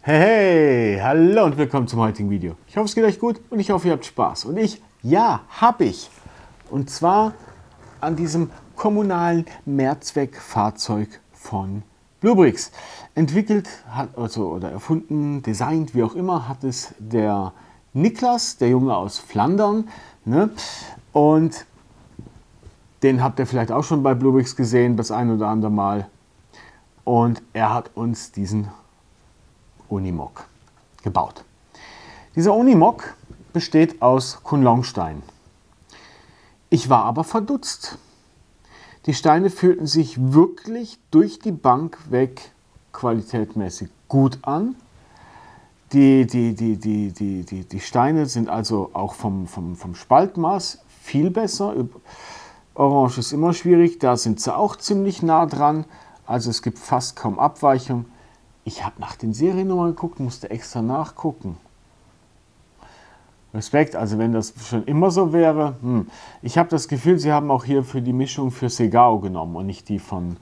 Hey, hallo und willkommen zum heutigen Video. Ich hoffe, es geht euch gut und ich hoffe, ihr habt Spaß. Und habe ich. Und zwar an diesem kommunalen Mehrzweckfahrzeug von Bluebricks. Entwickelt hat, oder erfunden, designt, wie auch immer, hat es der Niklas, der Junge aus Flandern. Ne? Und den habt ihr vielleicht auch schon bei Bluebricks gesehen, das ein oder andere Mal. Und er hat uns diesen Unimog gebaut. Dieser Unimog besteht aus Kunlunstein. Ich war aber verdutzt. Die Steine fühlten sich wirklich durch die Bank weg qualitätmäßig gut an. Die Steine sind also auch vom Spaltmaß viel besser. Orange ist immer schwierig, da sind sie auch ziemlich nah dran. Also es gibt fast kaum Abweichung. Ich habe nach den Seriennummern geguckt, musste extra nachgucken. Respekt, also wenn das schon immer so wäre. Ich habe das Gefühl, sie haben auch hier für die Mischung für Segao genommen und nicht die von,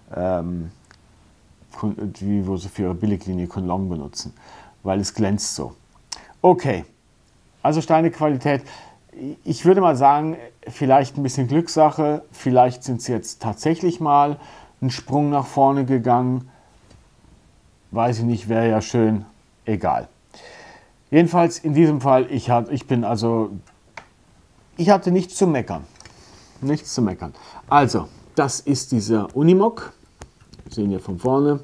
wo sie für ihre Billiglinie Kunlun benutzen, weil es glänzt so. Okay, also Steinequalität. Ich würde mal sagen, vielleicht ein bisschen Glückssache, vielleicht sind sie jetzt tatsächlich mal einen Sprung nach vorne gegangen. Weiß ich nicht, wäre ja schön, egal. Jedenfalls in diesem Fall, ich hatte nichts zu meckern. Nichts zu meckern. Also, das ist dieser Unimog. Sehen wir von vorne.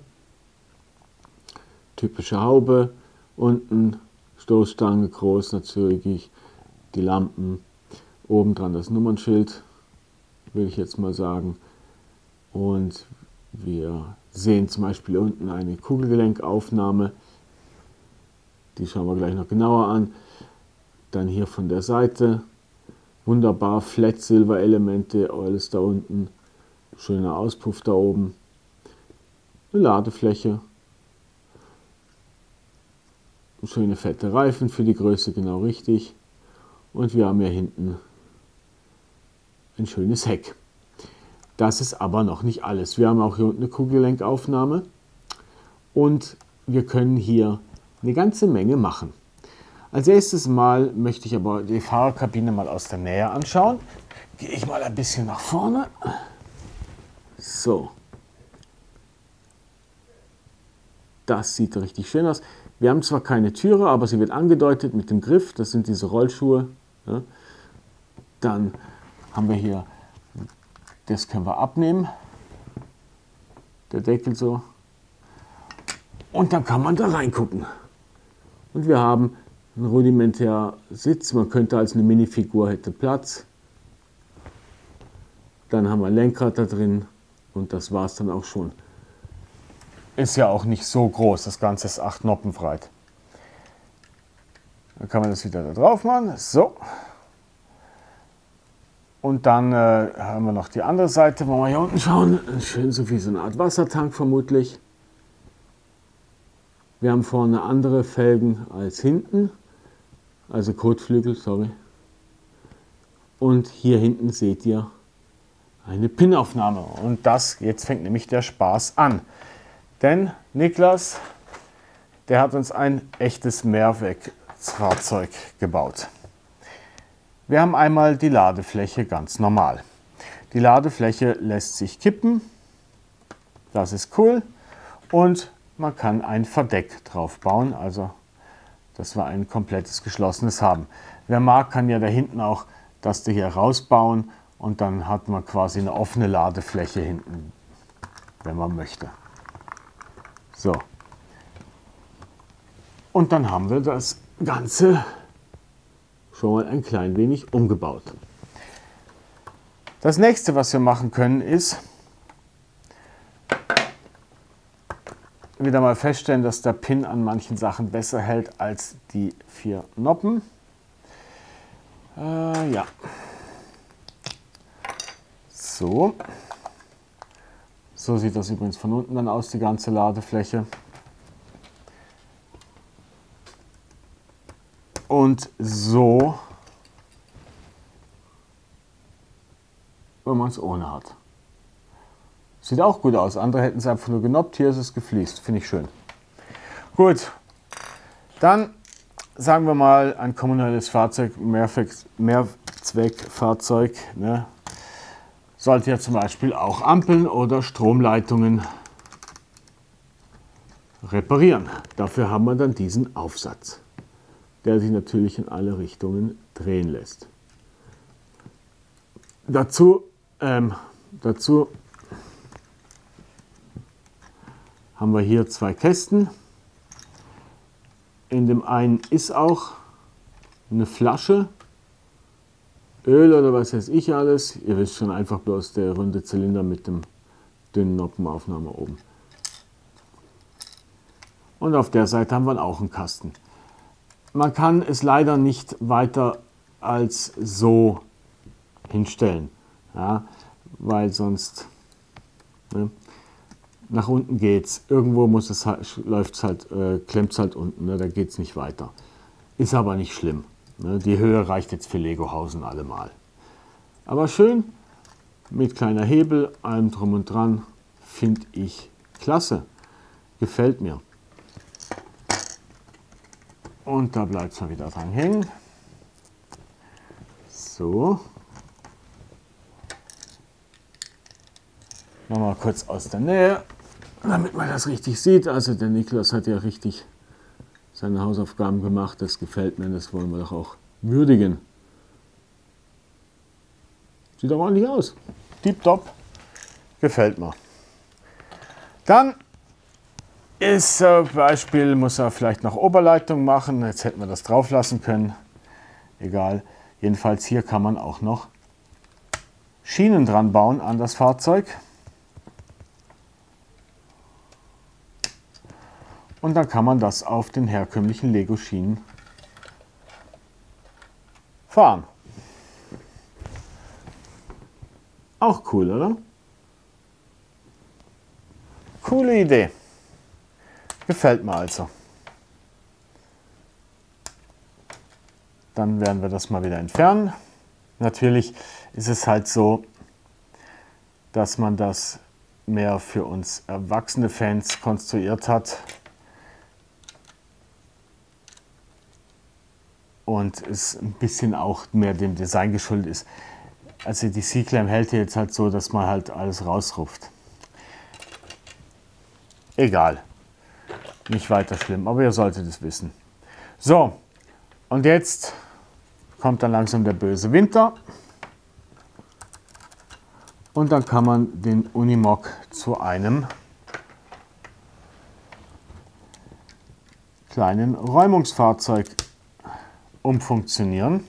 Typische Haube. Unten Stoßstange groß natürlich. Die Lampen. Oben dran das Nummernschild, will ich jetzt mal sagen. Und wir sehen zum Beispiel unten eine Kugelgelenkaufnahme. Die schauen wir gleich noch genauer an. Dann hier von der Seite. Wunderbar, Flat Silver Elemente, alles da unten. Schöner Auspuff da oben. Eine Ladefläche. Schöne fette Reifen für die Größe genau richtig. Und wir haben hier hinten ein schönes Heck. Das ist aber noch nicht alles. Wir haben auch hier unten eine Kugelgelenkaufnahme und wir können hier eine ganze Menge machen. Als erstes Mal möchte ich aber die Fahrerkabine mal aus der Nähe anschauen. Gehe ich mal ein bisschen nach vorne. So. Das sieht richtig schön aus. Wir haben zwar keine Türe, aber sie wird angedeutet mit dem Griff. Das sind diese Rollschuhe. Ja. Dann haben wir hier, das können wir abnehmen. Der Deckel so. Und dann kann man da reingucken. Und wir haben einen rudimentären Sitz. Man könnte als eine Minifigur hätte Platz. Dann haben wir ein Lenkrad da drin. Und das war es dann auch schon. Ist ja auch nicht so groß. Das Ganze ist 8 Noppen breit. Dann kann man das wieder da drauf machen. So. Und dann haben wir noch die andere Seite, wo wir hier unten schauen. Schön so wie so eine Art Wassertank vermutlich. Wir haben vorne andere Felgen als hinten. Also Kotflügel, sorry. Und hier hinten seht ihr eine Pinaufnahme. Und jetzt fängt nämlich der Spaß an. Denn Niklas, der hat uns ein echtes Mehrwegfahrzeug gebaut. Wir haben einmal die Ladefläche ganz normal. Die Ladefläche lässt sich kippen. Das ist cool. Und man kann ein Verdeck drauf bauen, also dass wir ein komplettes geschlossenes haben. Wer mag, kann ja da hinten auch das hier rausbauen und dann hat man quasi eine offene Ladefläche hinten, wenn man möchte. So. Und dann haben wir das Ganze schon mal ein klein wenig umgebaut. Das nächste, was wir machen können, ist wieder mal feststellen, dass der Pin an manchen Sachen besser hält als die 4 Noppen. Ja. So. So sieht das übrigens von unten dann aus, die ganze Ladefläche. Und so, wenn man es ohne hat. Sieht auch gut aus. Andere hätten es einfach nur genoppt. Hier ist es gefliest. Finde ich schön. Gut, Dann sagen wir mal ein kommunales Fahrzeug, Mehrzweckfahrzeug, ne, sollte ja zum Beispiel auch Ampeln oder Stromleitungen reparieren. Dafür haben wir dann diesen Aufsatz, der sich natürlich in alle Richtungen drehen lässt. Dazu haben wir hier zwei Kästen. In dem einen ist auch eine Flasche, Öl oder was weiß ich alles. Ihr wisst schon, einfach bloß der runde Zylinder mit dem dünnen Noppenaufnahme oben. Und auf der Seite haben wir auch einen Kasten. Man kann es leider nicht weiter als so hinstellen, ja, weil sonst, ne, nach unten geht's. Irgendwo muss es halt, läuft's halt, klemmt es halt unten, ne, da geht es nicht weiter. Ist aber nicht schlimm. Ne, die Höhe reicht jetzt für Legohausen allemal. Aber schön, mit kleiner Hebel, allem drum und dran, finde ich klasse. Gefällt mir. Und da bleibt es mal wieder dran hängen. So. Nochmal kurz aus der Nähe, damit man das richtig sieht. Also der Niklas hat ja richtig seine Hausaufgaben gemacht. Das gefällt mir, das wollen wir doch auch würdigen. Sieht aber ordentlich aus. Tipptopp. Gefällt mir. Dann ist Beispiel, muss er vielleicht noch Oberleitung machen. Jetzt hätten wir das drauf lassen können. Egal. Jedenfalls hier kann man auch noch Schienen dran bauen an das Fahrzeug. Und dann kann man das auf den herkömmlichen Lego-Schienen fahren. Auch cool, oder? Coole Idee. Gefällt mir also. Dann werden wir das mal wieder entfernen. Natürlich ist es halt so, dass man das mehr für uns erwachsene Fans konstruiert hat. Und es ein bisschen auch mehr dem Design geschuldet ist. Also die C-Clam hält jetzt halt so, dass man halt alles rausruft. Egal. Nicht weiter schlimm, aber ihr solltet es wissen. So, und jetzt kommt dann langsam der böse Winter. Und dann kann man den Unimog zu einem kleinen Räumungsfahrzeug umfunktionieren.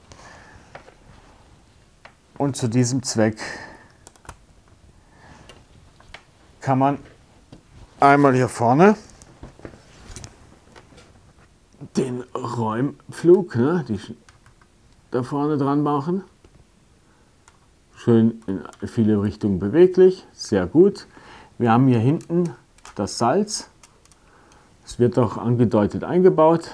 Und zu diesem Zweck kann man einmal hier vorne den Räumflug, ne, da vorne dran machen. Schön in viele Richtungen beweglich, sehr gut. Wir haben hier hinten das Salz. Es wird auch angedeutet eingebaut.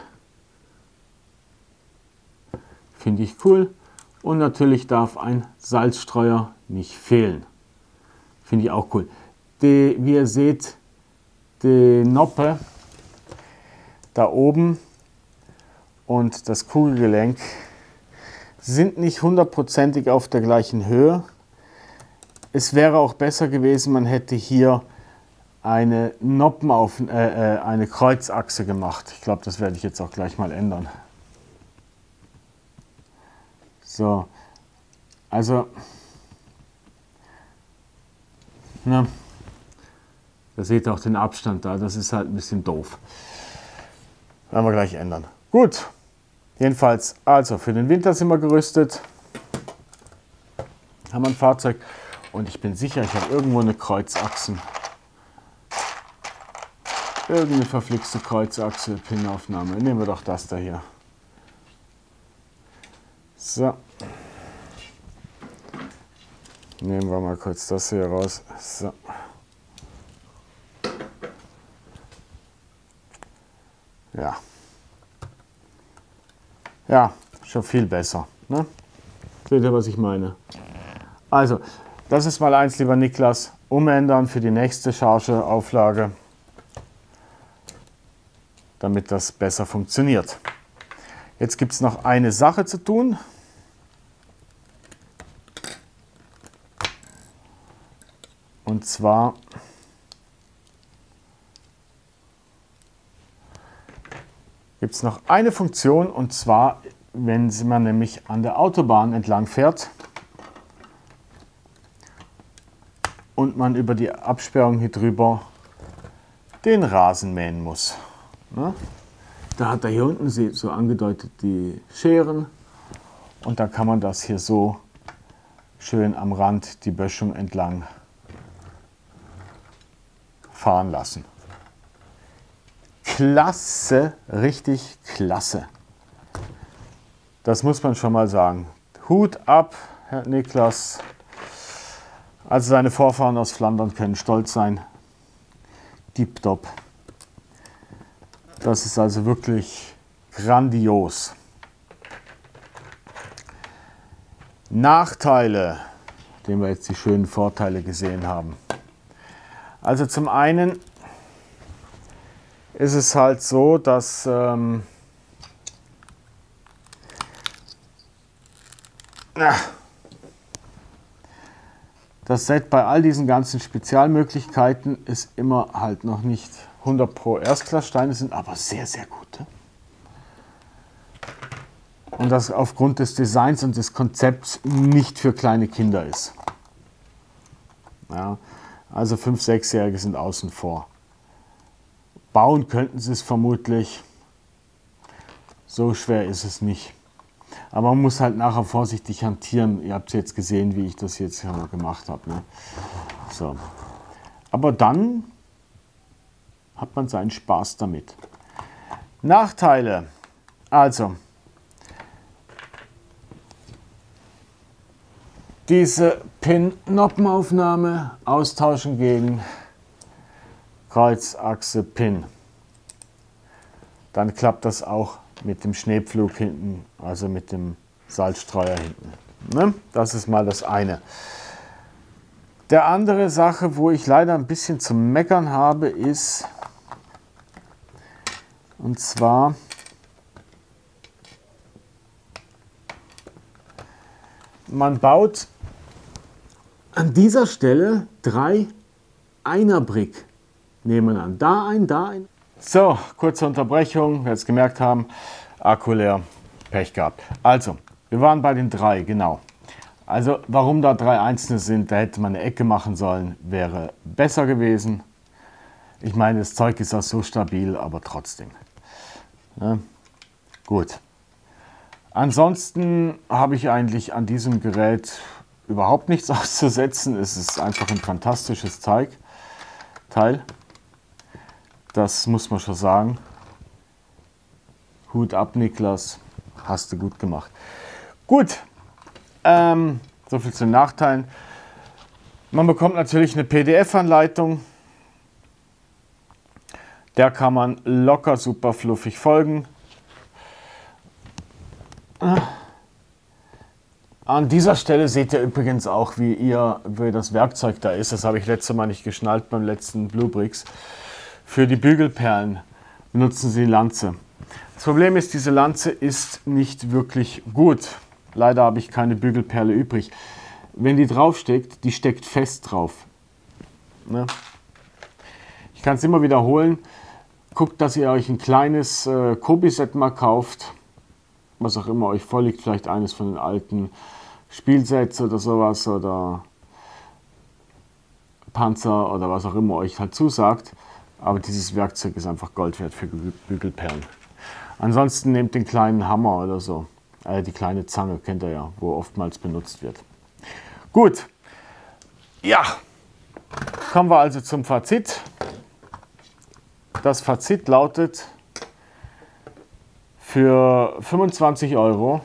Finde ich cool. Und natürlich darf ein Salzstreuer nicht fehlen. Finde ich auch cool. Wie ihr seht, die Noppe da oben und das Kugelgelenk sind nicht hundertprozentig auf der gleichen Höhe. Es wäre auch besser gewesen, man hätte hier eine eine Kreuzachse gemacht. Ich glaube, das werde ich jetzt auch gleich mal ändern. So, also, ne, da seht ihr auch den Abstand da, das ist halt ein bisschen doof. Werden wir gleich ändern. Gut, jedenfalls, also für den Winter sind wir gerüstet, haben wir ein Fahrzeug und ich bin sicher, ich habe irgendwo eine Kreuzachsen. Irgendeine verflixte Kreuzachse, Pinaufnahme. Nehmen wir doch das da hier. So. Nehmen wir mal kurz das hier raus. So. Ja. Ja, schon viel besser. Ne? Seht ihr, was ich meine? Also, das ist mal eins, lieber Niklas. Umändern für die nächste Charge-Auflage. damit das besser funktioniert. Jetzt gibt es noch eine Sache zu tun. Und zwar gibt es noch eine Funktion, und zwar, wenn man nämlich an der Autobahn entlang fährt und man über die Absperrung hier drüber den Rasen mähen muss. Ne? Da hat er hier unten so angedeutet die Scheren und da kann man das hier so schön am Rand die Böschung entlang fahren lassen. Klasse, richtig klasse. Das muss man schon mal sagen. Hut ab, Herr Niklas. Also seine Vorfahren aus Flandern können stolz sein. Tipptopp. Das ist also wirklich grandios. Nachteile, nachdem wir jetzt die schönen Vorteile gesehen haben. Also zum einen ist es halt so, dass das Set bei all diesen ganzen Spezialmöglichkeiten ist immer halt noch nicht 100 Pro Erstklasssteine sind, aber sehr, sehr gute. Und das aufgrund des Designs und des Konzepts nicht für kleine Kinder ist. Ja, also 5-, 6-Jährige sind außen vor. Bauen könnten sie es vermutlich. So schwer ist es nicht. Aber man muss halt nachher vorsichtig hantieren. Ihr habt jetzt gesehen, wie ich das jetzt gemacht habe. Ne? So. Aber dann hat man seinen Spaß damit. Nachteile. Also, diese Pin-Noppenaufnahme austauschen gegen Kreuzachse Pin. Dann klappt das auch mit dem Schneepflug hinten, also mit dem Salzstreuer hinten. Ne? Das ist mal das eine. Der andere Sache, wo ich leider ein bisschen zu meckern habe, ist, und zwar man baut an dieser Stelle 3 Einer-Brick nebeneinander. Da ein, da ein. So, kurze Unterbrechung, wer es gemerkt haben, Akku leer, Pech gehabt. Also, wir waren bei den 3, genau. Also, warum da 3 einzelne sind, da hätte man eine Ecke machen sollen, wäre besser gewesen. Ich meine, das Zeug ist auch so stabil, aber trotzdem. Ja, gut. Ansonsten habe ich eigentlich an diesem Gerät überhaupt nichts auszusetzen. Es ist einfach ein fantastisches Teil. Das muss man schon sagen. Hut ab, Niklas. Hast du gut gemacht. Gut, so viel zu den Nachteilen. Man bekommt natürlich eine PDF-Anleitung. Der kann man locker super fluffig folgen. An dieser Stelle seht ihr übrigens auch, wie das Werkzeug da ist. Das habe ich letztes Mal nicht geschnallt beim letzten Bluebricks. Für die Bügelperlen benutzen Sie die Lanze. Das Problem ist, diese Lanze ist nicht wirklich gut. Leider habe ich keine Bügelperle übrig. Wenn die draufsteckt, die steckt fest drauf. Ne? Ich kann es immer wiederholen. Guckt, dass ihr euch ein kleines Kobi-Set mal kauft. Was auch immer euch vorliegt. Vielleicht eines von den alten Spielsets oder sowas. Oder Panzer oder was auch immer euch halt zusagt. Aber dieses Werkzeug ist einfach Gold wert für Bügelperlen. Ansonsten nehmt den kleinen Hammer oder so. Die kleine Zange, kennt ihr ja, wo oftmals benutzt wird. Gut. Ja. Kommen wir also zum Fazit. Das Fazit lautet, für 25 €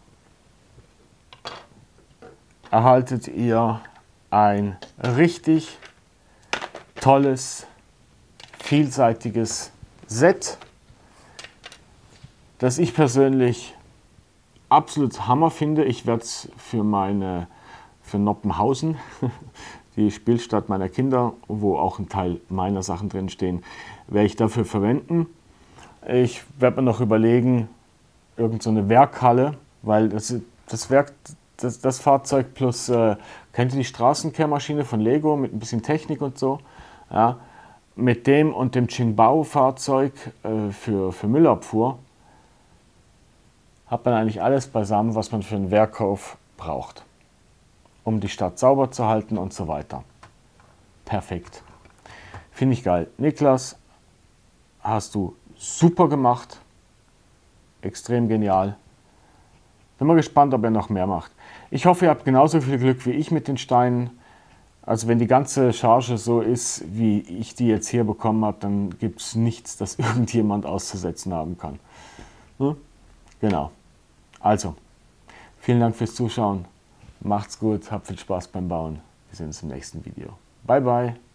erhaltet ihr ein richtig tolles, vielseitiges Set, das ich persönlich absolut Hammer finde. Ich werde es für Noppenhausen, die Spielstadt meiner Kinder, wo auch ein Teil meiner Sachen drin stehen, werde ich dafür verwenden. Ich werde mir noch überlegen, irgend so eine Werkhalle, weil das Fahrzeug plus, kennt ihr die Straßenkehrmaschine von Lego mit ein bisschen Technik und so? Ja, mit dem und dem Qingbao-Fahrzeug für Müllabfuhr hat man eigentlich alles beisammen, was man für einen Verkauf braucht, um die Stadt sauber zu halten und so weiter. Perfekt. Finde ich geil. Niklas, hast du super gemacht. Extrem genial. Bin mal gespannt, ob er noch mehr macht. Ich hoffe, ihr habt genauso viel Glück wie ich mit den Steinen. Also wenn die ganze Charge so ist, wie ich die jetzt hier bekommen habe, dann gibt es nichts, das irgendjemand auszusetzen haben kann. Hm? Genau. Also, vielen Dank fürs Zuschauen. Macht's gut, habt viel Spaß beim Bauen. Wir sehen uns im nächsten Video. Bye, bye.